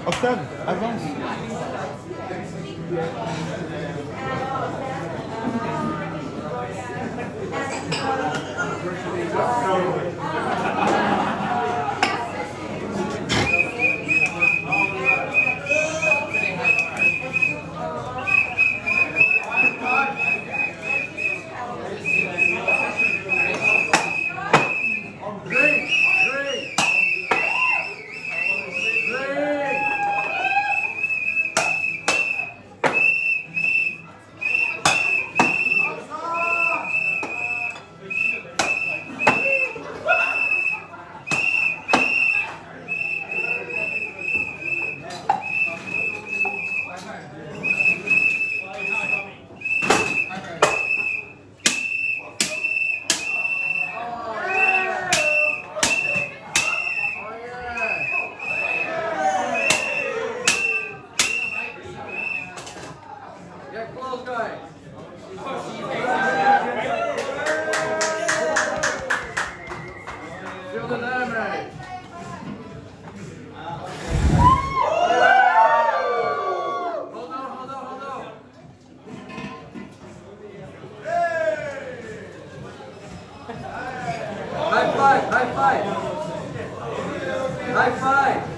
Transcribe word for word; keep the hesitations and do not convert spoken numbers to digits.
Octave, avance. Get close, guys. Feel the damage. Hold on, hold on, hold on. High five, high five. High five.